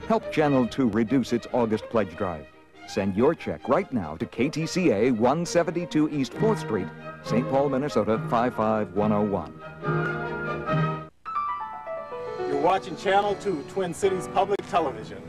Help Channel 2 reduce its August pledge drive. Send your check right now to KTCA 172 East 4th Street, St. Paul, Minnesota 55101. You're watching Channel 2, Twin Cities Public Television.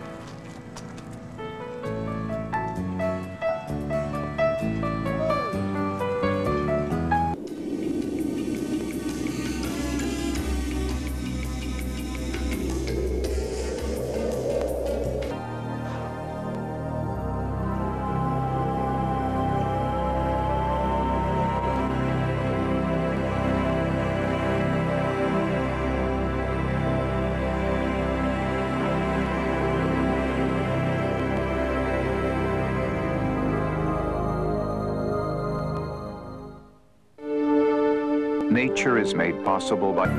Nature is made possible by...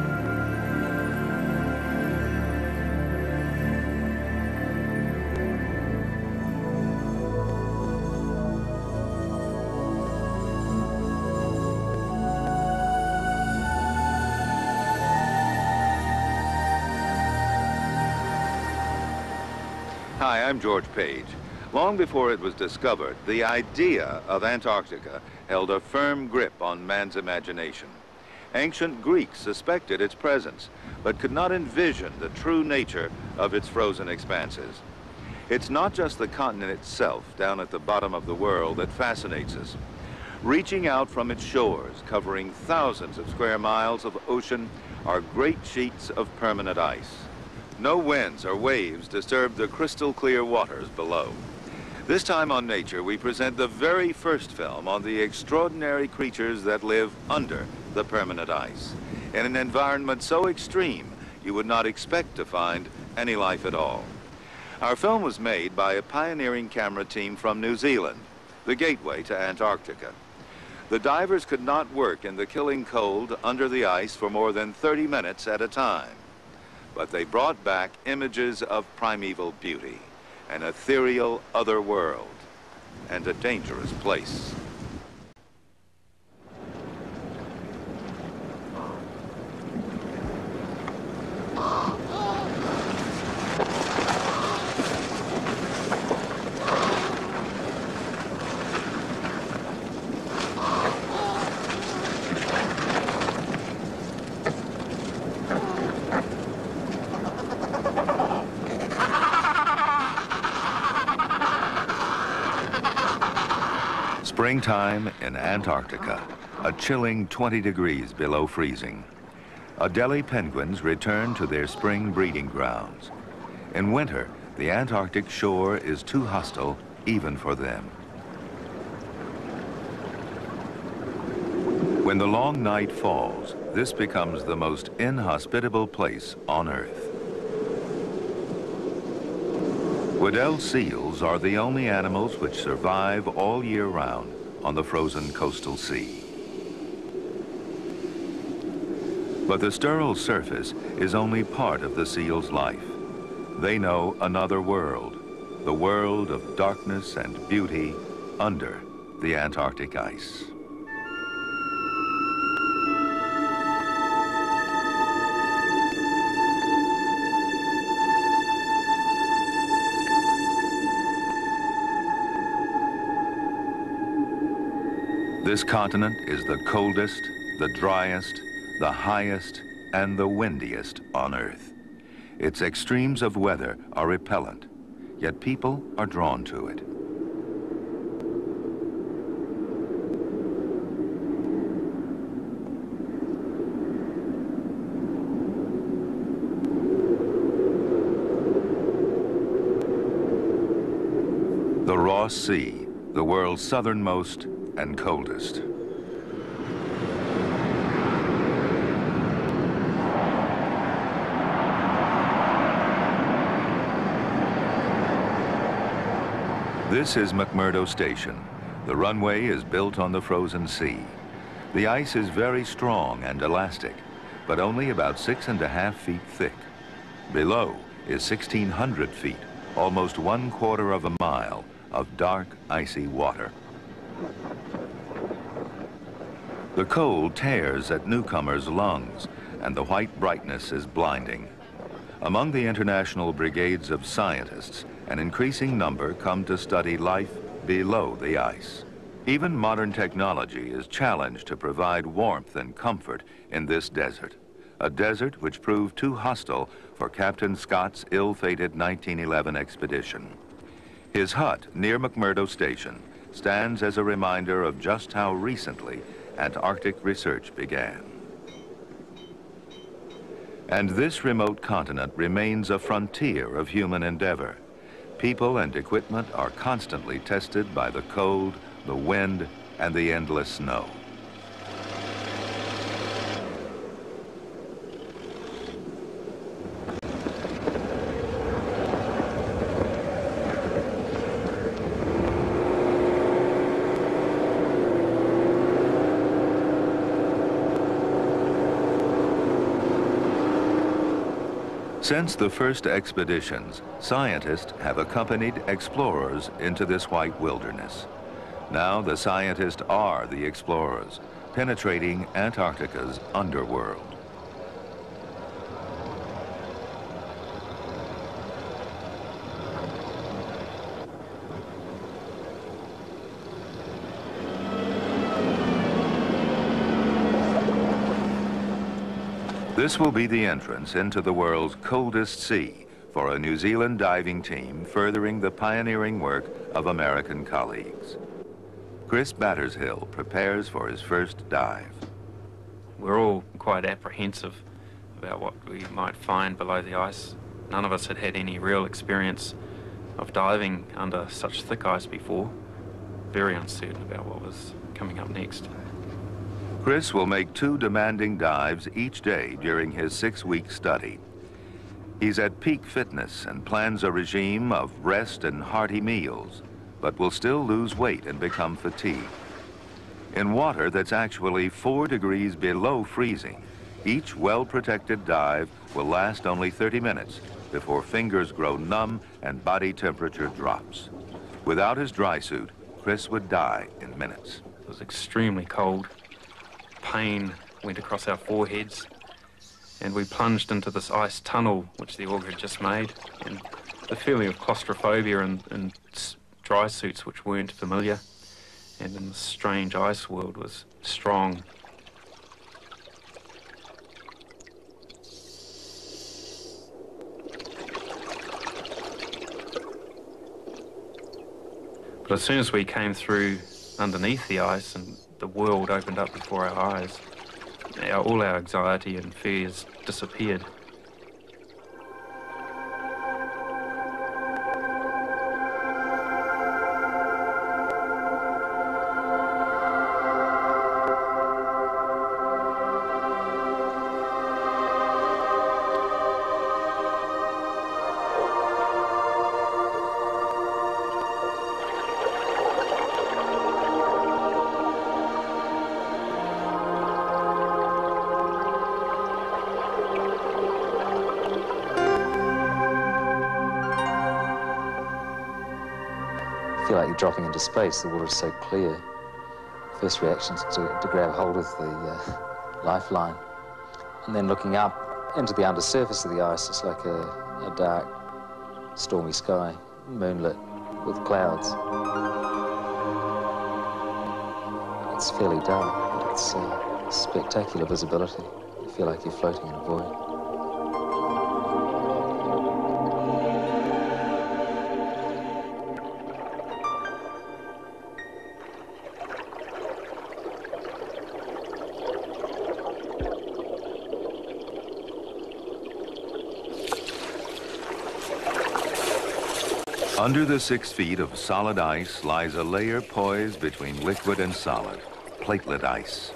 Hi, I'm George Page. Long before it was discovered, the idea of Antarctica held a firm grip on man's imagination. Ancient Greeks suspected its presence, but could not envision the true nature of its frozen expanses. It's not just the continent itself down at the bottom of the world that fascinates us. Reaching out from its shores, covering thousands of square miles of ocean, are great sheets of permanent ice. No winds or waves disturb the crystal clear waters below. This time on Nature, we present the very first film on the extraordinary creatures that live under the permanent ice, in an environment so extreme you would not expect to find any life at all. Our film was made by a pioneering camera team from New Zealand, the gateway to Antarctica. The divers could not work in the killing cold under the ice for more than 30 minutes at a time, but they brought back images of primeval beauty, an ethereal other world, and a dangerous place. Springtime in Antarctica, a chilling 20 degrees below freezing. Adelie penguins return to their spring breeding grounds. In winter, the Antarctic shore is too hostile even for them. When the long night falls, this becomes the most inhospitable place on Earth. Weddell seals are the only animals which survive all year round on the frozen coastal sea. But the sterile surface is only part of the seal's life. They know another world, the world of darkness and beauty under the Antarctic ice. This continent is the coldest, the driest, the highest, and the windiest on Earth. Its extremes of weather are repellent, yet people are drawn to it. The Ross Sea, the world's southernmost and coldest. This is McMurdo Station. The runway is built on the frozen sea. The ice is very strong and elastic, but only about 6.5 feet thick. Below is 1,600 feet, almost 1/4 of a mile of dark, icy water. The cold tears at newcomers' lungs, and the white brightness is blinding. Among the international brigades of scientists, an increasing number come to study life below the ice. Even modern technology is challenged to provide warmth and comfort in this desert, a desert which proved too hostile for Captain Scott's ill-fated 1911 expedition. His hut near McMurdo Station stands as a reminder of just how recently Antarctic research began. And this remote continent remains a frontier of human endeavor. People and equipment are constantly tested by the cold, the wind, and the endless snow. Since the first expeditions, scientists have accompanied explorers into this white wilderness. Now the scientists are the explorers, penetrating Antarctica's underworld. This will be the entrance into the world's coldest sea for a New Zealand diving team furthering the pioneering work of American colleagues. Chris Battershill prepares for his first dive. We're all quite apprehensive about what we might find below the ice. None of us had had any real experience of diving under such thick ice before. Very uncertain about what was coming up next. Chris will make 2 demanding dives each day during his 6-week study. He's at peak fitness and plans a regime of rest and hearty meals, but will still lose weight and become fatigued. In water that's actually 4 degrees below freezing, each well-protected dive will last only 30 minutes before fingers grow numb and body temperature drops. Without his dry suit, Chris would die in minutes. It was extremely cold. Pain went across our foreheads, and we plunged into this ice tunnel which the auger had just made, and the feeling of claustrophobia and dry suits which weren't familiar and in this strange ice world was strong. But as soon as we came through underneath the ice and the world opened up before our eyes, all our anxiety and fears disappeared. Feel like you're dropping into space. The water is so clear. First reaction is to grab hold of the lifeline. And then looking up into the undersurface of the ice, it's like a dark, stormy sky, moonlit with clouds. It's fairly dark, but it's spectacular visibility. You feel like you're floating in a void. Under the 6 feet of solid ice lies a layer poised between liquid and solid, platelet ice.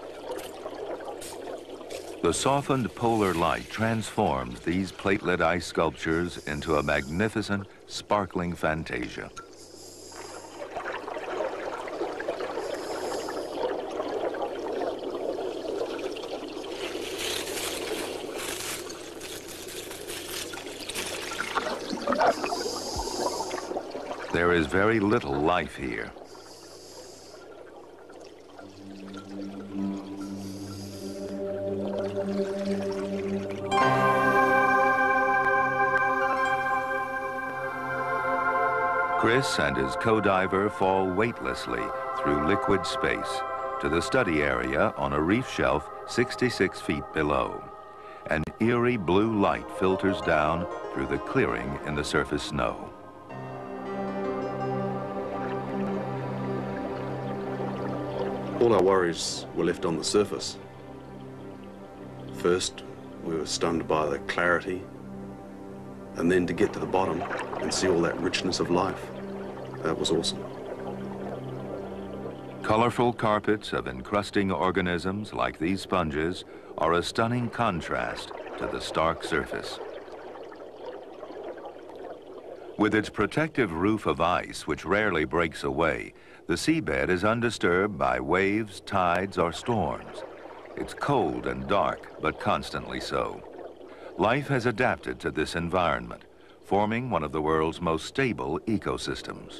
The softened polar light transforms these platelet ice sculptures into a magnificent, sparkling fantasia. There is very little life here. Chris and his co-diver fall weightlessly through liquid space to the study area on a reef shelf 66 feet below. An eerie blue light filters down through the clearing in the surface snow. All our worries were left on the surface. First, we were stunned by the clarity, and then to get to the bottom and see all that richness of life. That was awesome. Colorful carpets of encrusting organisms like these sponges are a stunning contrast to the stark surface. With its protective roof of ice, which rarely breaks away, the seabed is undisturbed by waves, tides, or storms. It's cold and dark, but constantly so. Life has adapted to this environment, forming one of the world's most stable ecosystems.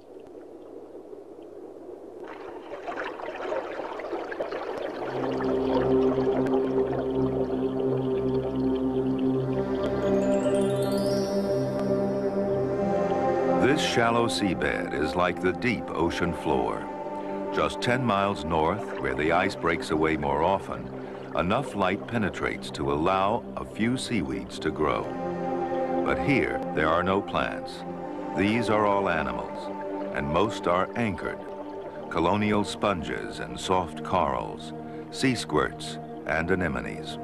This shallow seabed is like the deep ocean floor. Just 10 miles north, where the ice breaks away more often, enough light penetrates to allow a few seaweeds to grow. But here, there are no plants. These are all animals, and most are anchored. Colonial sponges and soft corals, sea squirts, and anemones.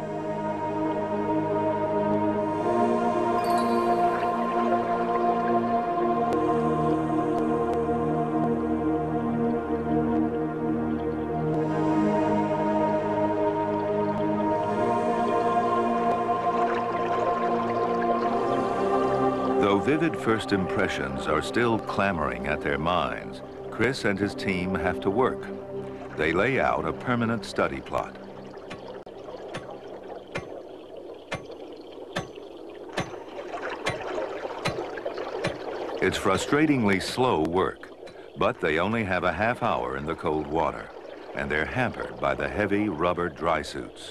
Though vivid first impressions are still clamoring at their minds, Chris and his team have to work. They lay out a permanent study plot. It's frustratingly slow work, but they only have a half hour in the cold water, and they're hampered by the heavy rubber dry suits.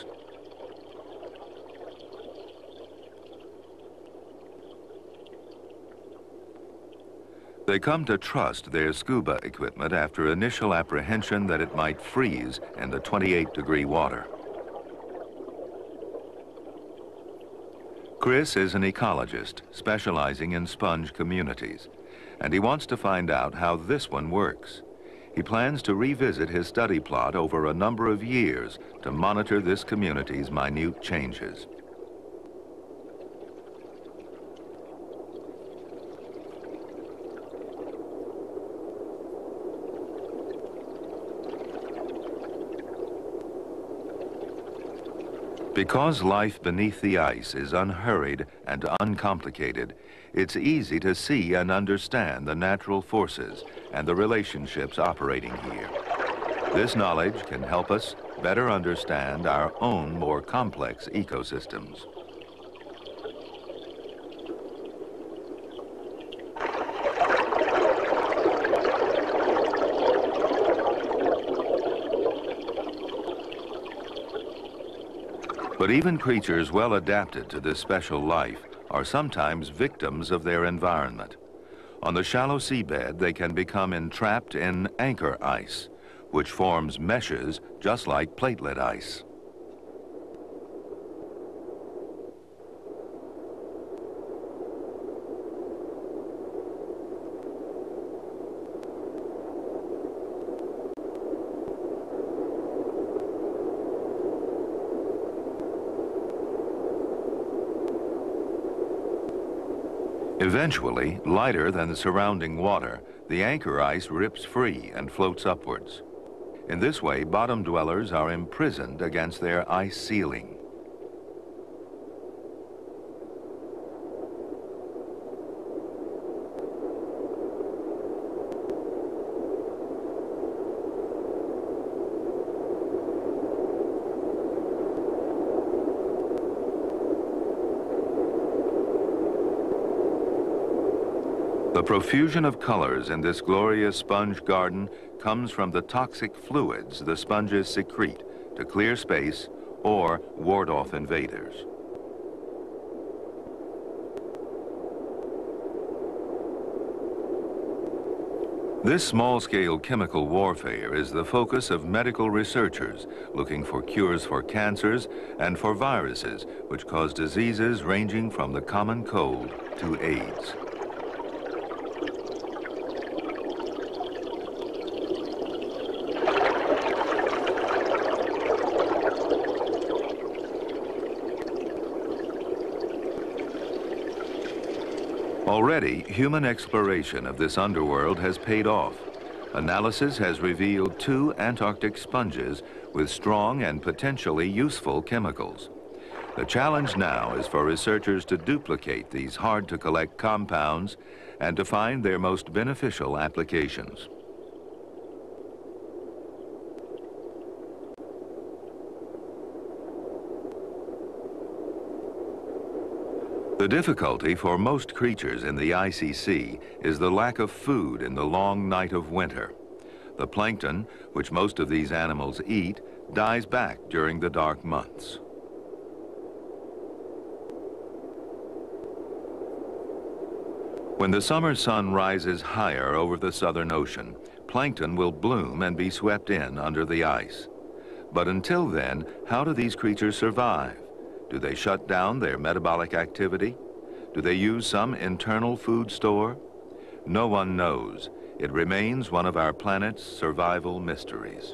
They come to trust their scuba equipment after initial apprehension that it might freeze in the 28-degree water. Chris is an ecologist specializing in sponge communities, and he wants to find out how this one works. He plans to revisit his study plot over a number of years to monitor this community's minute changes. Because life beneath the ice is unhurried and uncomplicated, it's easy to see and understand the natural forces and the relationships operating here. This knowledge can help us better understand our own more complex ecosystems. But even creatures well adapted to this special life are sometimes victims of their environment. On the shallow seabed, they can become entrapped in anchor ice, which forms meshes just like platelet ice. Eventually, lighter than the surrounding water, the anchor ice rips free and floats upwards. In this way, bottom dwellers are imprisoned against their ice ceiling. The profusion of colors in this glorious sponge garden comes from the toxic fluids the sponges secrete to clear space or ward off invaders. This small-scale chemical warfare is the focus of medical researchers looking for cures for cancers and for viruses which cause diseases ranging from the common cold to AIDS. Already, human exploration of this underworld has paid off. Analysis has revealed 2 Antarctic sponges with strong and potentially useful chemicals. The challenge now is for researchers to duplicate these hard-to-collect compounds and to find their most beneficial applications. The difficulty for most creatures in the icy sea is the lack of food in the long night of winter. The plankton, which most of these animals eat, dies back during the dark months. When the summer sun rises higher over the Southern Ocean, plankton will bloom and be swept in under the ice. But until then, how do these creatures survive? Do they shut down their metabolic activity? Do they use some internal food store? No one knows. It remains one of our planet's survival mysteries.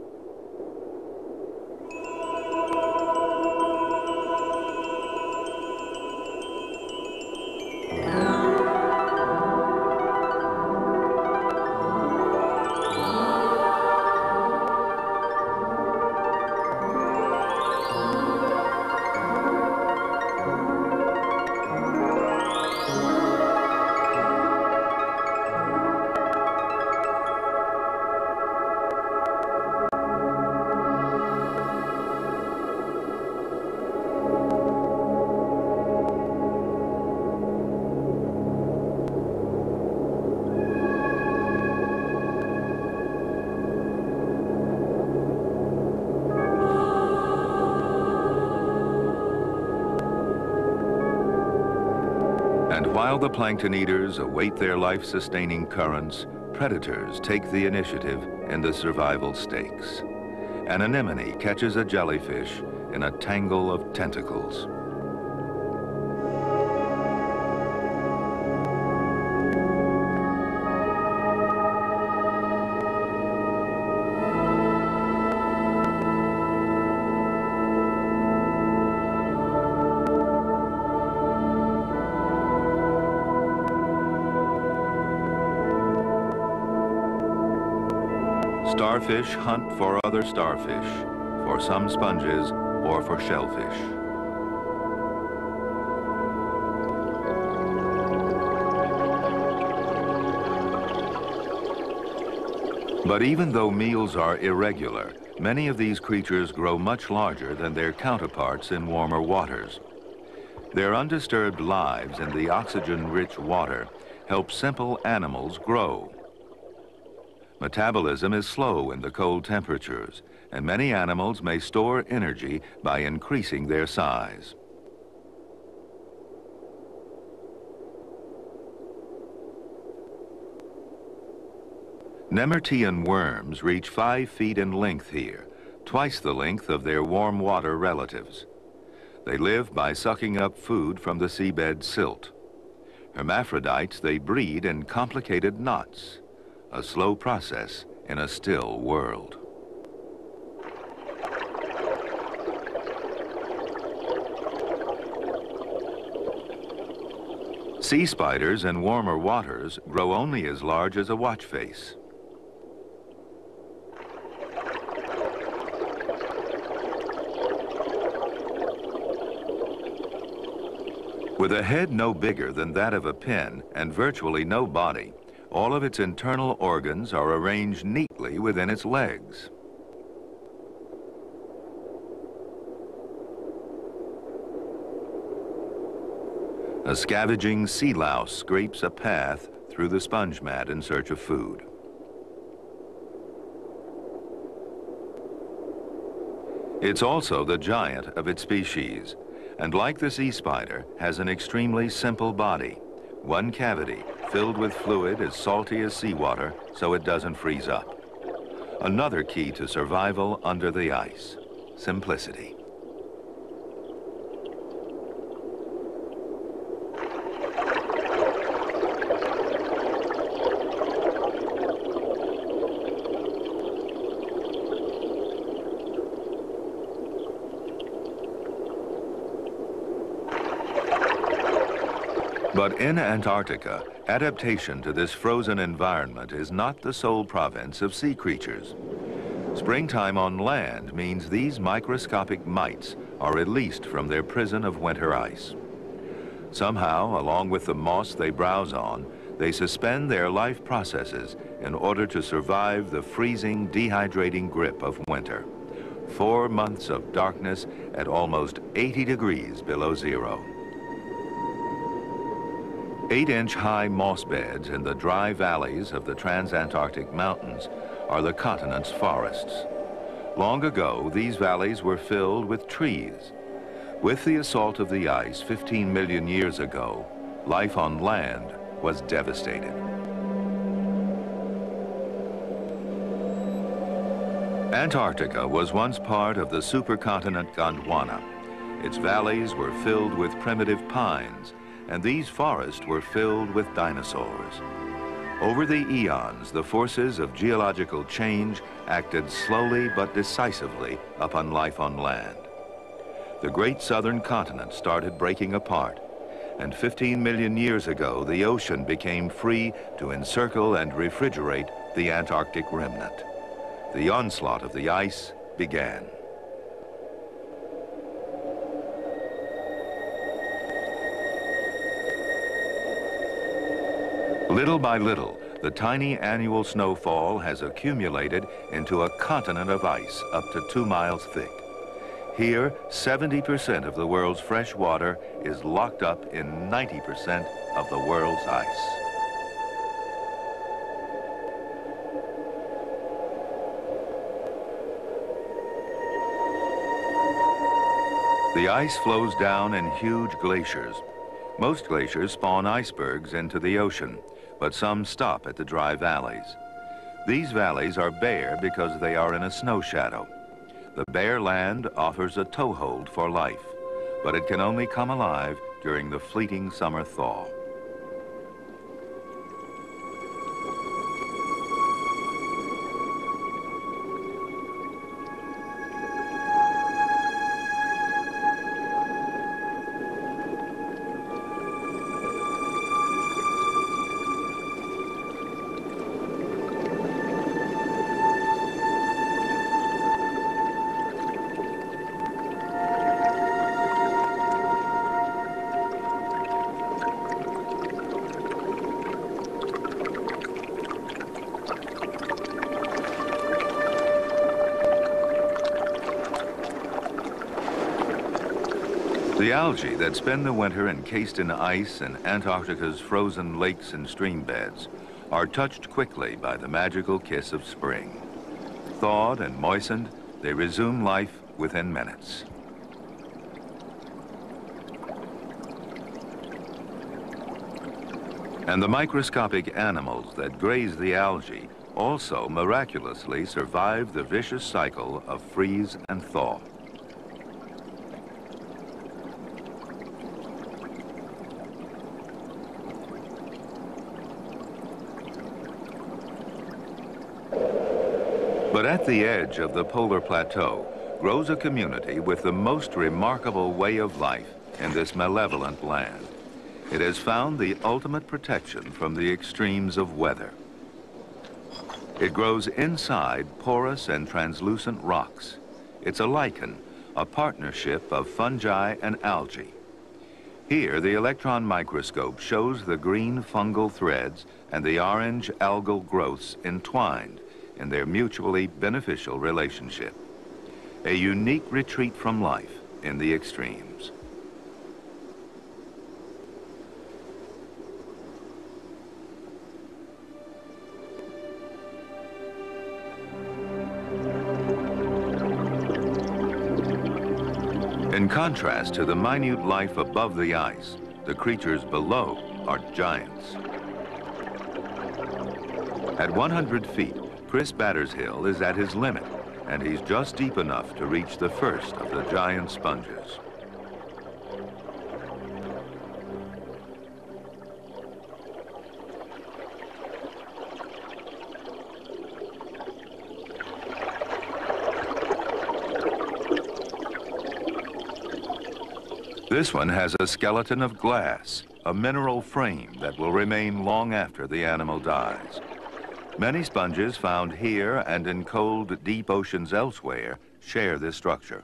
And while the plankton eaters await their life-sustaining currents, predators take the initiative in the survival stakes. An anemone catches a jellyfish in a tangle of tentacles. Starfish hunt for other starfish, for some sponges, or for shellfish. But even though meals are irregular, many of these creatures grow much larger than their counterparts in warmer waters. Their undisturbed lives in the oxygen-rich water help simple animals grow. Metabolism is slow in the cold temperatures, and many animals may store energy by increasing their size. Nemertean worms reach 5 feet in length here, twice the length of their warm water relatives. They live by sucking up food from the seabed silt. Hermaphrodites, they breed in complicated knots. A slow process in a still world. Sea spiders in warmer waters grow only as large as a watch face. With a head no bigger than that of a pin and virtually no body, all of its internal organs are arranged neatly within its legs. A scavenging sea louse scrapes a path through the sponge mat in search of food. It's also the giant of its species, and like the sea spider, has an extremely simple body, one cavity filled with fluid as salty as seawater so it doesn't freeze up. Another key to survival under the ice: simplicity. But in Antarctica, adaptation to this frozen environment is not the sole province of sea creatures. Springtime on land means these microscopic mites are released from their prison of winter ice. Somehow, along with the moss they browse on, they suspend their life processes in order to survive the freezing, dehydrating grip of winter. 4 months of darkness at almost 80 degrees below zero. 8-inch high moss beds in the dry valleys of the transantarctic mountains are the continent's forests. Long ago, these valleys were filled with trees. With the assault of the ice 15 million years ago, life on land was devastated. Antarctica was once part of the supercontinent Gondwana. Its valleys were filled with primitive pines, and these forests were filled with dinosaurs. Over the eons, the forces of geological change acted slowly but decisively upon life on land. The great southern continent started breaking apart, and 15 million years ago, the ocean became free to encircle and refrigerate the Antarctic remnant. The onslaught of the ice began. Little by little, the tiny annual snowfall has accumulated into a continent of ice up to 2 miles thick. Here, 70% of the world's fresh water is locked up in 90% of the world's ice. The ice flows down in huge glaciers. Most glaciers spawn icebergs into the ocean, but some stop at the dry valleys. These valleys are bare because they are in a snow shadow. The bare land offers a toehold for life, but it can only come alive during the fleeting summer thaw. The algae that spend the winter encased in ice in Antarctica's frozen lakes and stream beds are touched quickly by the magical kiss of spring. Thawed and moistened, they resume life within minutes. And the microscopic animals that graze the algae also miraculously survive the vicious cycle of freeze and thaw. But at the edge of the polar plateau grows a community with the most remarkable way of life in this malevolent land. It has found the ultimate protection from the extremes of weather. It grows inside porous and translucent rocks. It's a lichen, a partnership of fungi and algae. Here, the electron microscope shows the green fungal threads and the orange algal growths entwined in their mutually beneficial relationship. A unique retreat from life in the extremes. In contrast to the minute life above the ice, the creatures below are giants. At 100 feet, Chris Battershill is at his limit, and he's just deep enough to reach the first of the giant sponges. This one has a skeleton of glass, a mineral frame that will remain long after the animal dies. Many sponges found here and in cold, deep oceans elsewhere share this structure.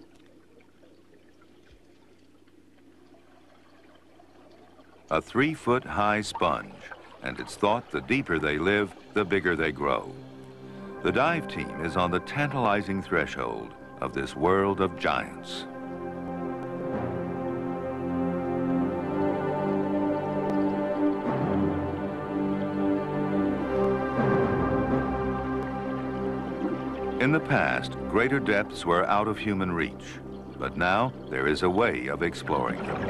A 3-foot-high sponge, and it's thought the deeper they live, the bigger they grow. The dive team is on the tantalizing threshold of this world of giants. In the past, greater depths were out of human reach, but now there is a way of exploring them.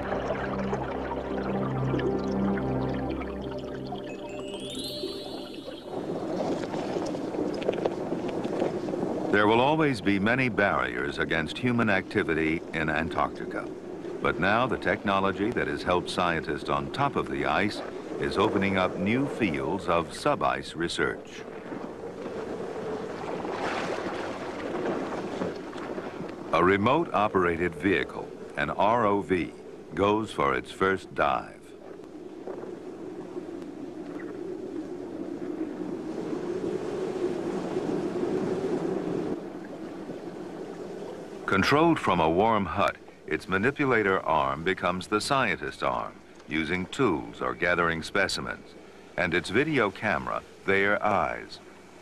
There will always be many barriers against human activity in Antarctica, but now the technology that has helped scientists on top of the ice is opening up new fields of sub-ice research. A remote-operated vehicle, an ROV, goes for its first dive. Controlled from a warm hut, its manipulator arm becomes the scientist arm, using tools or gathering specimens, and its video camera, their eyes.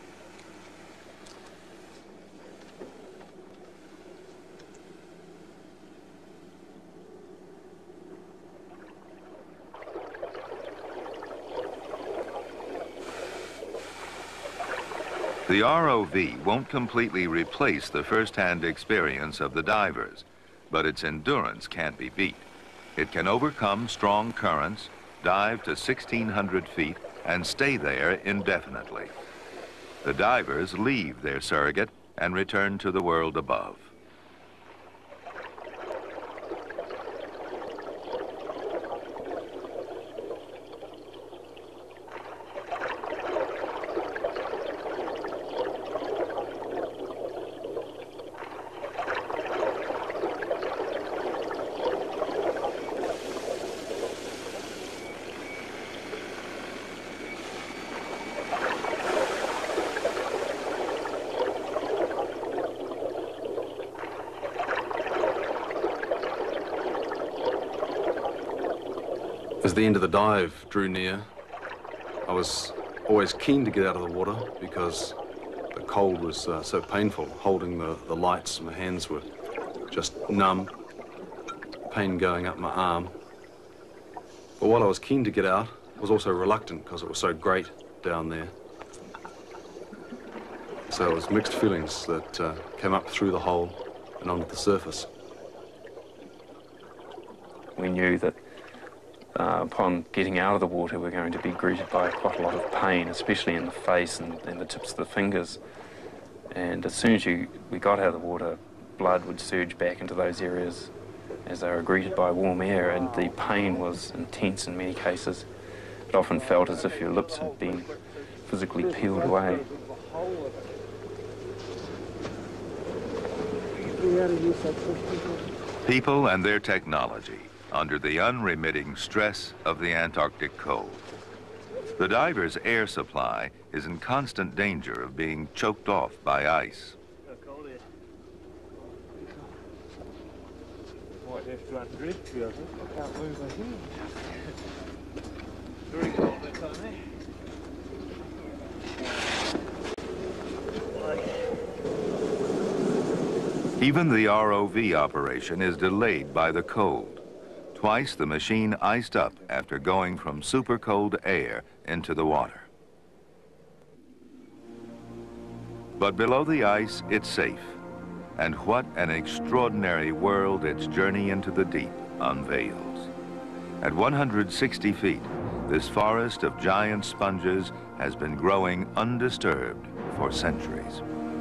The ROV won't completely replace the first-hand experience of the divers, but its endurance can't be beat. It can overcome strong currents, dive to 1,600 feet, and stay there indefinitely. The divers leave their surrogate and return to the world above. As the end of the dive drew near, I was always keen to get out of the water because the cold was so painful. Holding the lights, my hands were just numb, pain going up my arm. But while I was keen to get out, I was also reluctant because it was so great down there. So it was mixed feelings that came up through the hole and onto the surface. We knew that upon getting out of the water, we're going to be greeted by quite a lot of pain, especially in the face and the tips of the fingers. And as soon as we got out of the water, blood would surge back into those areas as they were greeted by warm air, and the pain was intense in many cases. It often felt as if your lips had been physically peeled away. People and their technology under the unremitting stress of the Antarctic cold. The diver's air supply is in constant danger of being choked off by ice. Even the ROV operation is delayed by the cold. Twice the machine iced up after going from super cold air into the water. But below the ice, it's safe. And what an extraordinary world its journey into the deep unveils. At 160 feet, this forest of giant sponges has been growing undisturbed for centuries.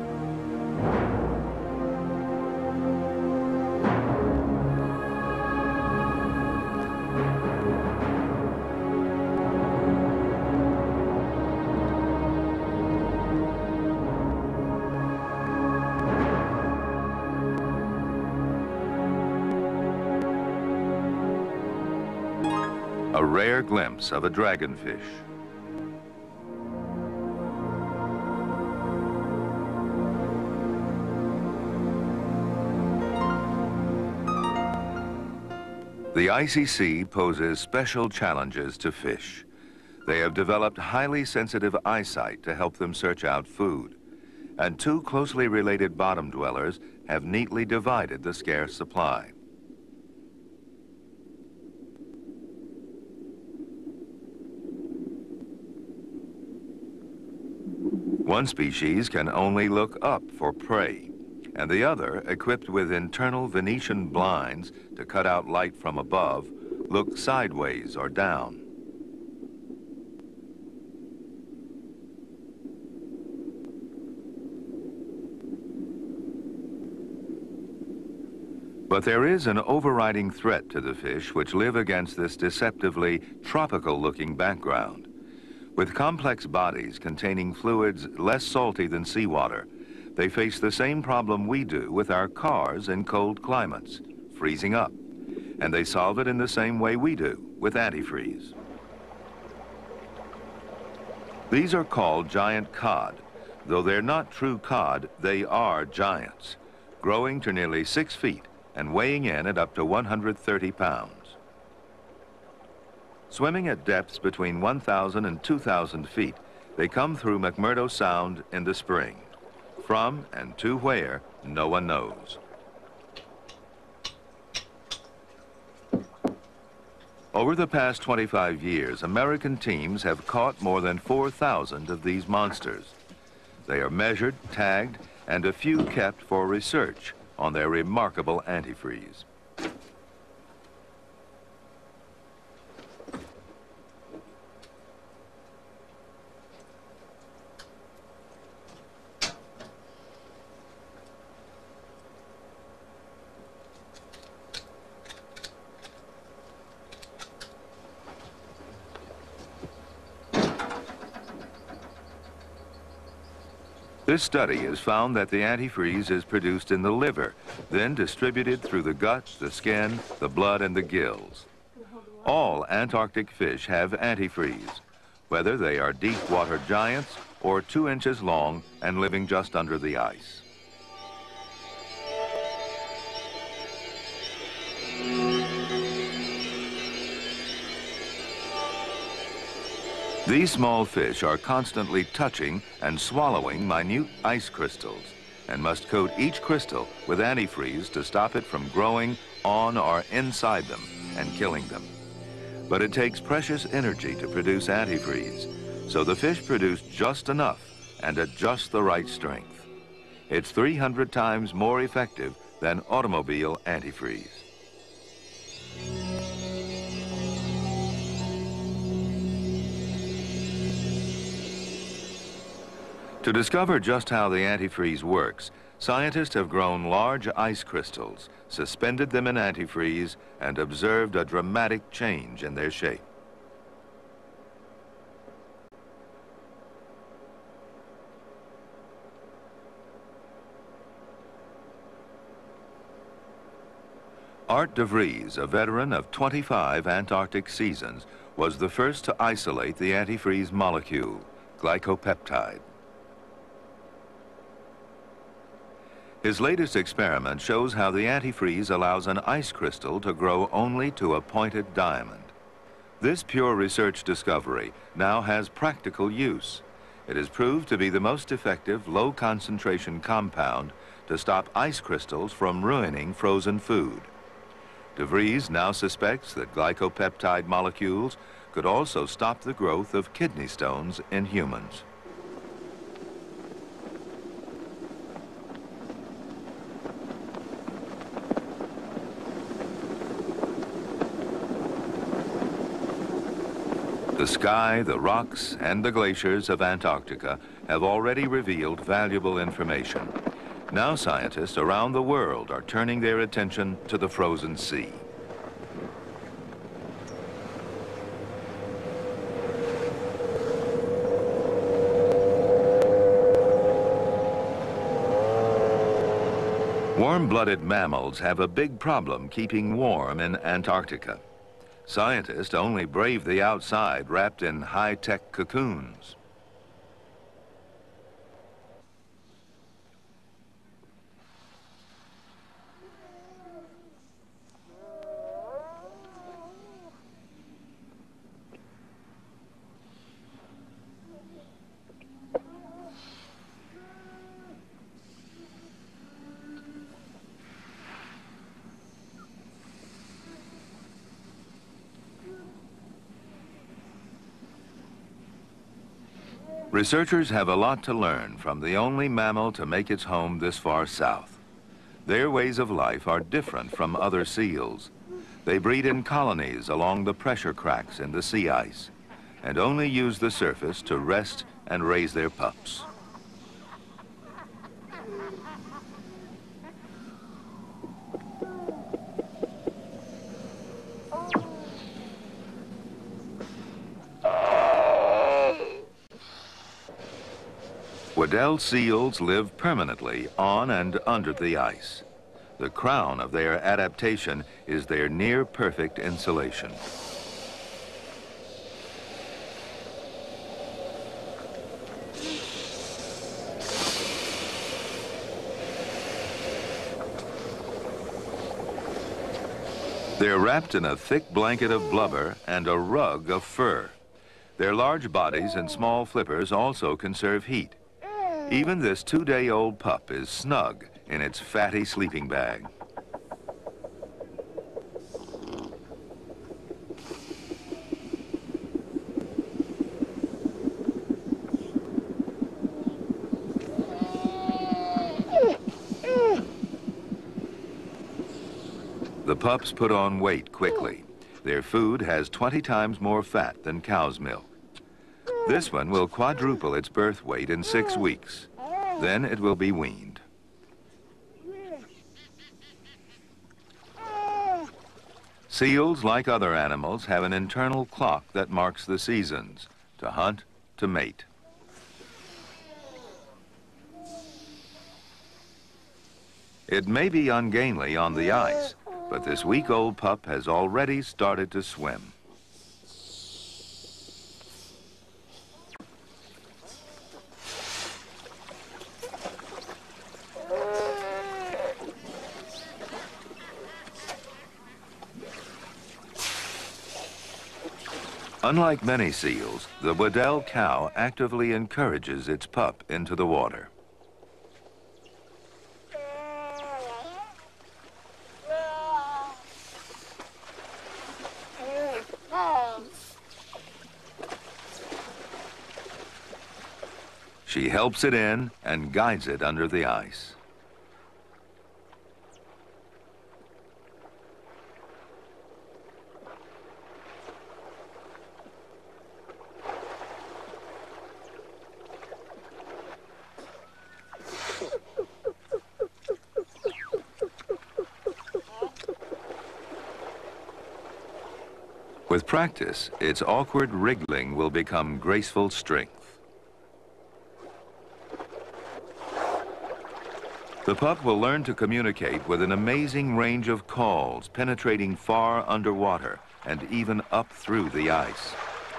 A rare glimpse of a dragonfish. The icy sea poses special challenges to fish. They have developed highly sensitive eyesight to help them search out food. And two closely related bottom dwellers have neatly divided the scarce supply. One species can only look up for prey, and the other, equipped with internal Venetian blinds to cut out light from above, look sideways or down. But there is an overriding threat to the fish which live against this deceptively tropical-looking background. With complex bodies containing fluids less salty than seawater, they face the same problem we do with our cars in cold climates, freezing up. And they solve it in the same way we do, with antifreeze. These are called giant cod. Though they're not true cod, they are giants, growing to nearly 6 feet and weighing in at up to 130 pounds. Swimming at depths between 1,000 and 2,000 feet, they come through McMurdo Sound in the spring. From and to where, no one knows. Over the past 25 years, American teams have caught more than 4,000 of these monsters. They are measured, tagged, and a few kept for research on their remarkable antifreeze. This study has found that the antifreeze is produced in the liver, then distributed through the gut, the skin, the blood, and the gills. All Antarctic fish have antifreeze, whether they are deep water giants or 2 inches long and living just under the ice. These small fish are constantly touching and swallowing minute ice crystals and must coat each crystal with antifreeze to stop it from growing on or inside them and killing them. But it takes precious energy to produce antifreeze, so the fish produce just enough and at just the right strength. It's 300 times more effective than automobile antifreeze. To discover just how the antifreeze works, scientists have grown large ice crystals, suspended them in antifreeze, and observed a dramatic change in their shape. Art de Vries, a veteran of 25 Antarctic seasons, was the first to isolate the antifreeze molecule, glycopeptide. His latest experiment shows how the antifreeze allows an ice crystal to grow only to a pointed diamond. This pure research discovery now has practical use. It is proved to be the most effective low-concentration compound to stop ice crystals from ruining frozen food. De Vries now suspects that glycopeptide molecules could also stop the growth of kidney stones in humans. The sky, the rocks, and the glaciers of Antarctica have already revealed valuable information. Now scientists around the world are turning their attention to the frozen sea. Warm-blooded mammals have a big problem keeping warm in Antarctica. Scientists only brave the outside wrapped in high-tech cocoons. Researchers have a lot to learn from the only mammal to make its home this far south. Their ways of life are different from other seals. They breed in colonies along the pressure cracks in the sea ice and only use the surface to rest and raise their pups. Weddell seals live permanently on and under the ice. The crown of their adaptation is their near-perfect insulation. They're wrapped in a thick blanket of blubber and a rug of fur. Their large bodies and small flippers also conserve heat. Even this 2-day-old pup is snug in its fatty sleeping bag. The pups put on weight quickly. Their food has 20 times more fat than cow's milk. This one will quadruple its birth weight in 6 weeks. Then it will be weaned. Seals, like other animals, have an internal clock that marks the seasons, to hunt, to mate. It may be ungainly on the ice, but this week-old pup has already started to swim. Unlike many seals, the Weddell cow actively encourages its pup into the water. She helps it in and guides it under the ice. With practice, its awkward wriggling will become graceful strength. The pup will learn to communicate with an amazing range of calls, penetrating far underwater and even up through the ice.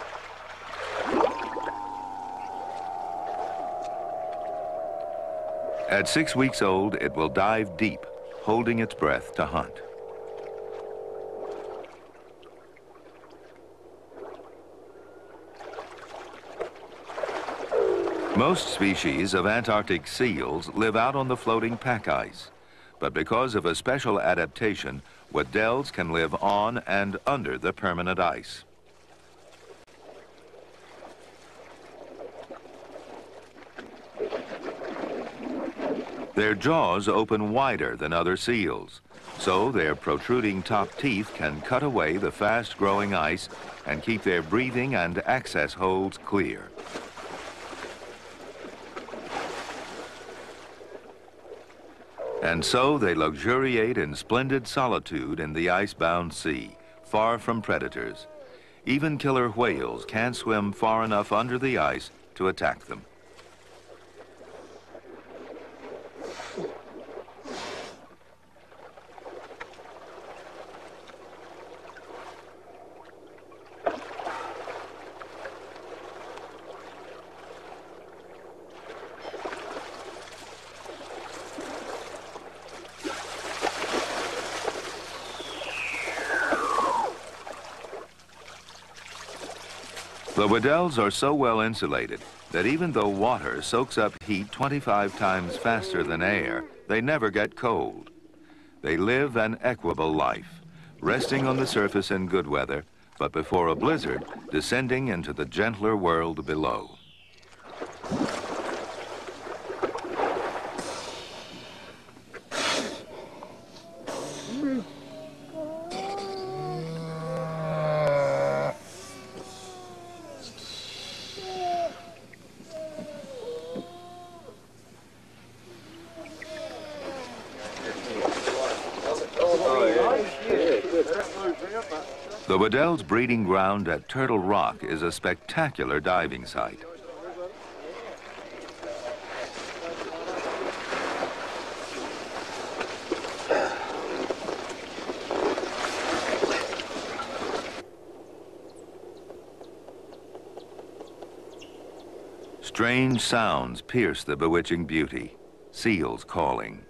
At 6 weeks old, it will dive deep, holding its breath to hunt. Most species of Antarctic seals live out on the floating pack ice, but because of a special adaptation, Weddells can live on and under the permanent ice. Their jaws open wider than other seals, So their protruding top teeth can cut away the fast-growing ice and keep their breathing and access holes clear. And so they luxuriate in splendid solitude in the ice-bound sea, far from predators. Even killer whales can't swim far enough under the ice to attack them. The Weddells are so well insulated that even though water soaks up heat 25 times faster than air, they never get cold. They live an equable life, resting on the surface in good weather, but before a blizzard, descending into the gentler world below. The Weddell's breeding ground at Turtle Rock is a spectacular diving site. Strange sounds pierce the bewitching beauty, seals calling.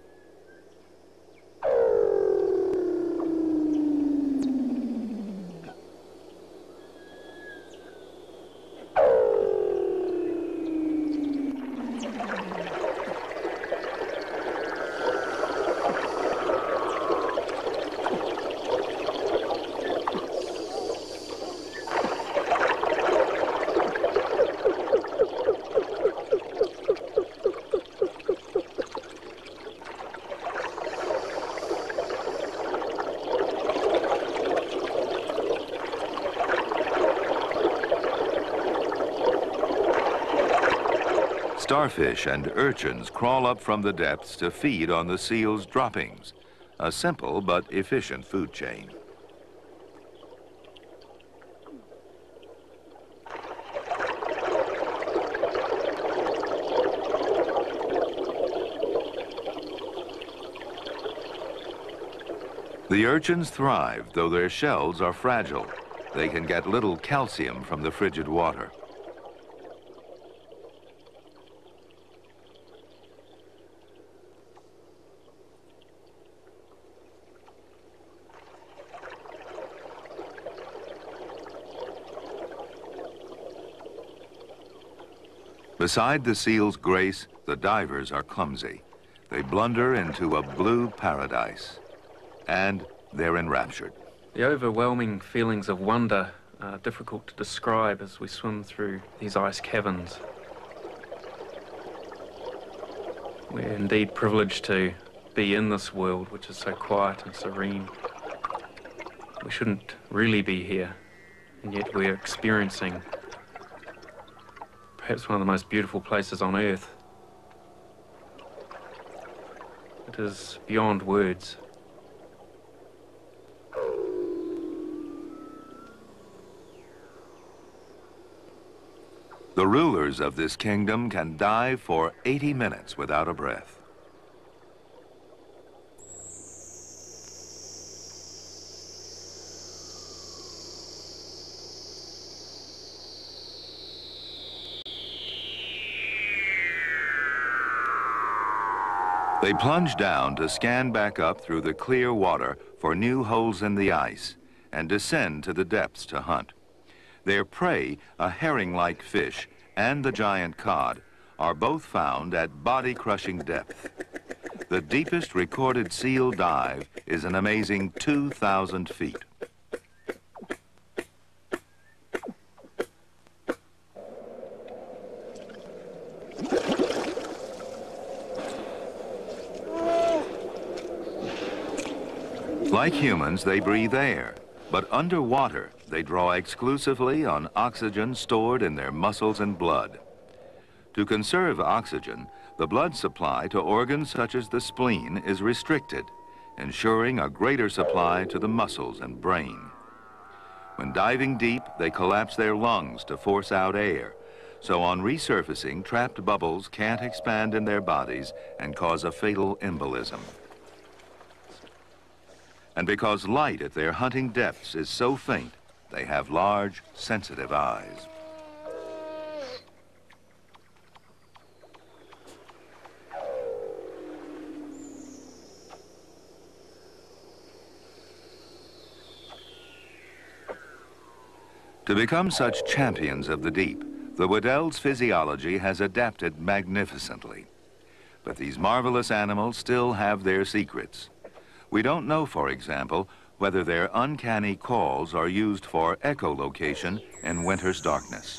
Starfish and urchins crawl up from the depths to feed on the seal's droppings, a simple but efficient food chain. The urchins thrive, though their shells are fragile. They can get little calcium from the frigid water. Beside the seal's grace, the divers are clumsy. They blunder into a blue paradise, and they're enraptured. The overwhelming feelings of wonder are difficult to describe as we swim through these ice caverns. We're indeed privileged to be in this world which is so quiet and serene. We shouldn't really be here, and yet we're experiencing perhaps one of the most beautiful places on Earth. It is beyond words. The rulers of this kingdom can dive for 80 minutes without a breath. They plunge down to scan back up through the clear water for new holes in the ice and descend to the depths to hunt. Their prey, a herring-like fish, and the giant cod, are both found at body-crushing depth. The deepest recorded seal dive is an amazing 2,000 feet. Like humans, they breathe air, but underwater, they draw exclusively on oxygen stored in their muscles and blood. To conserve oxygen, the blood supply to organs such as the spleen is restricted, ensuring a greater supply to the muscles and brain. When diving deep, they collapse their lungs to force out air, so on resurfacing, trapped bubbles can't expand in their bodies and cause a fatal embolism. And because light at their hunting depths is so faint, they have large, sensitive eyes. To become such champions of the deep, the Weddell's physiology has adapted magnificently. But these marvelous animals still have their secrets. We don't know, for example, whether their uncanny calls are used for echolocation in winter's darkness.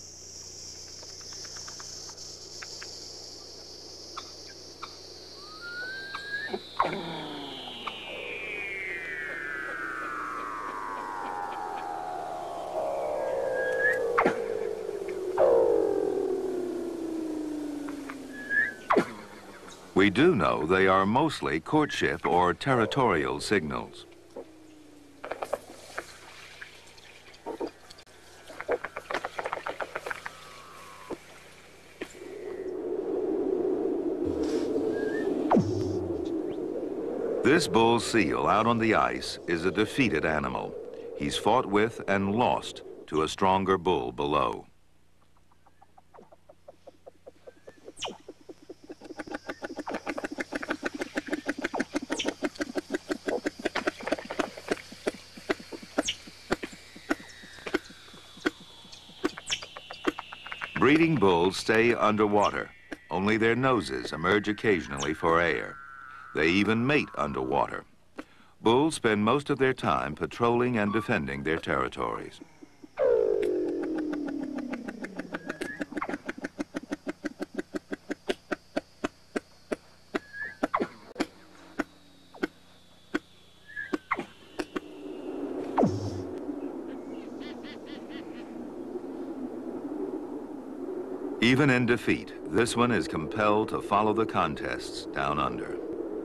We do know they are mostly courtship or territorial signals. This bull seal out on the ice is a defeated animal. He's fought with and lost to a stronger bull below. Breeding bulls stay underwater. Only their noses emerge occasionally for air. They even mate underwater. Bulls spend most of their time patrolling and defending their territories. Even in defeat, this one is compelled to follow the contests down under.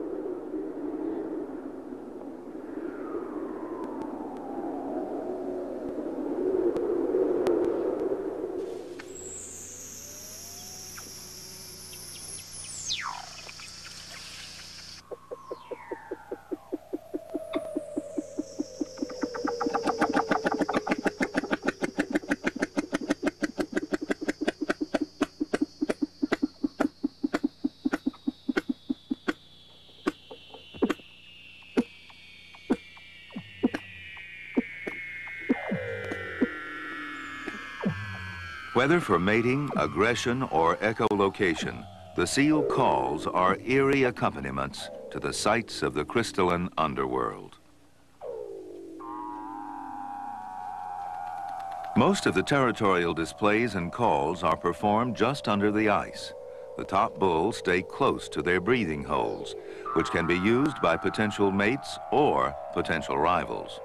Whether for mating, aggression, or echolocation, the seal calls are eerie accompaniments to the sights of the crystalline underworld. Most of the territorial displays and calls are performed just under the ice. The top bulls stay close to their breathing holes, which can be used by potential mates or potential rivals.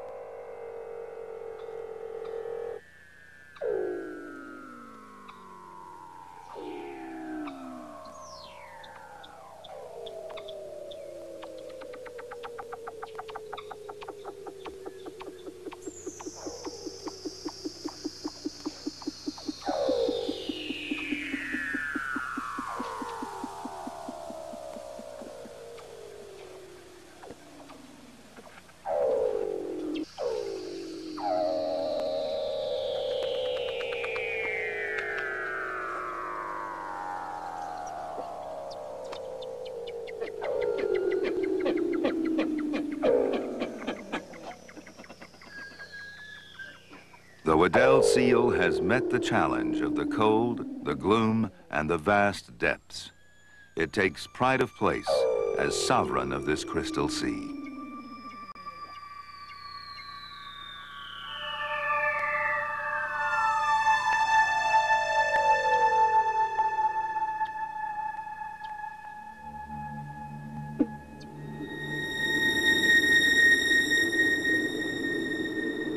The Weddell seal has met the challenge of the cold, the gloom, and the vast depths. It takes pride of place as sovereign of this crystal sea.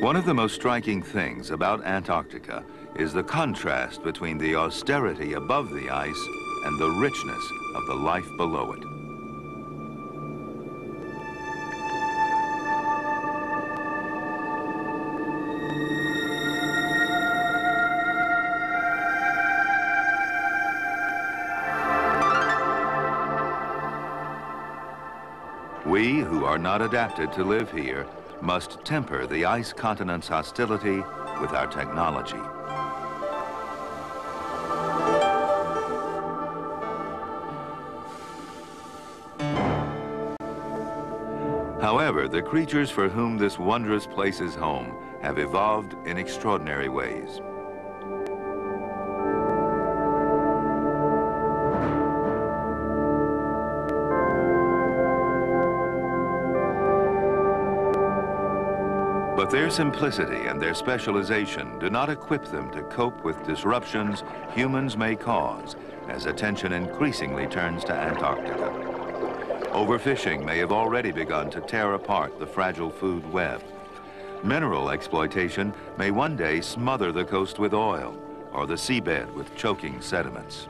One of the most striking things about Antarctica is the contrast between the austerity above the ice and the richness of the life below it. We who are not adapted to live here must temper the ice continent's hostility with our technology. However, the creatures for whom this wondrous place is home have evolved in extraordinary ways. But their simplicity and their specialization do not equip them to cope with disruptions humans may cause as attention increasingly turns to Antarctica. Overfishing may have already begun to tear apart the fragile food web. Mineral exploitation may one day smother the coast with oil or the seabed with choking sediments.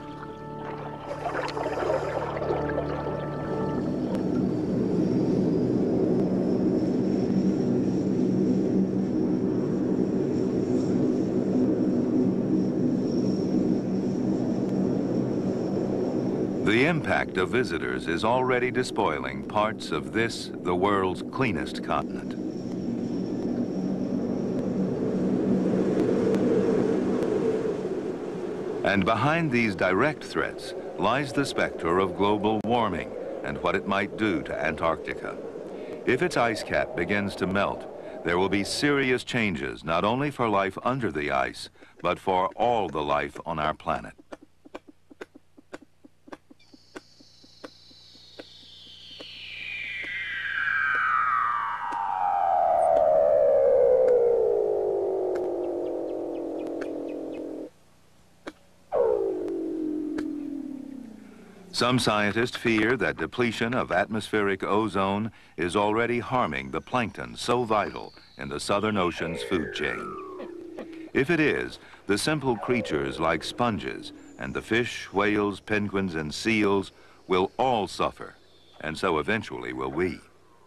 The impact of visitors is already despoiling parts of this, the world's cleanest continent. And behind these direct threats lies the specter of global warming and what it might do to Antarctica. If its ice cap begins to melt, there will be serious changes not only for life under the ice, but for all the life on our planet. Some scientists fear that depletion of atmospheric ozone is already harming the plankton so vital in the Southern Ocean's food chain. If it is, the simple creatures like sponges and the fish, whales, penguins, and seals will all suffer, and so eventually will we.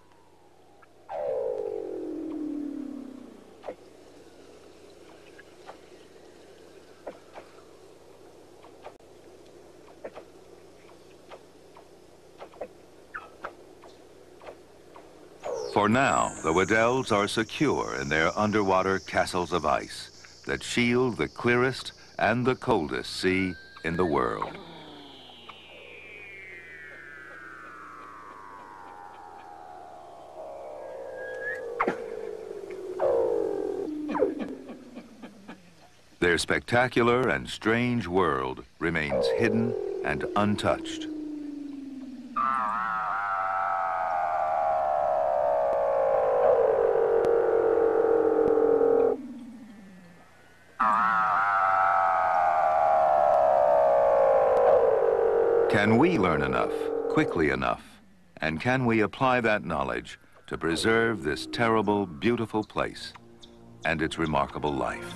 For now, the Weddells are secure in their underwater castles of ice that shield the clearest and the coldest sea in the world. Their spectacular and strange world remains hidden and untouched. Can we learn enough, quickly enough, and can we apply that knowledge to preserve this terrible, beautiful place and its remarkable life?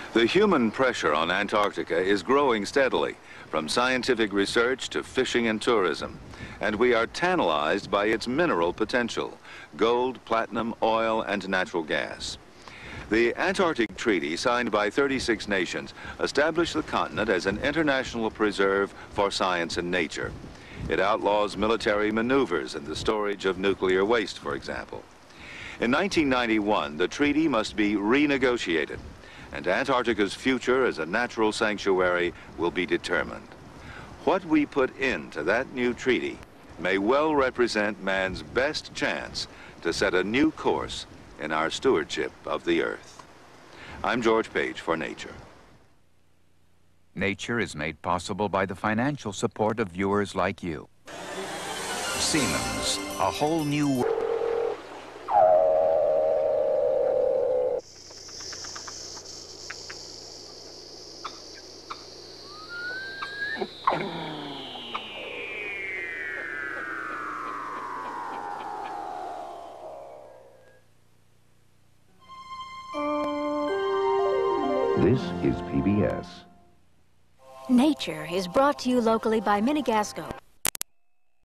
The human pressure on Antarctica is growing steadily, from scientific research to fishing and tourism, and we are tantalized by its mineral potential: gold, platinum, oil, and natural gas. The Antarctic Treaty, signed by 36 nations, established the continent as an international preserve for science and nature. It outlaws military maneuvers and the storage of nuclear waste, for example. In 1991, the treaty must be renegotiated, and Antarctica's future as a natural sanctuary will be determined. What we put into that new treaty may well represent man's best chance to set a new course in our stewardship of the Earth. I'm George Page for Nature. Nature is made possible by the financial support of viewers like you. Siemens, a whole new world. This is PBS. Nature is brought to you locally by Minigasco,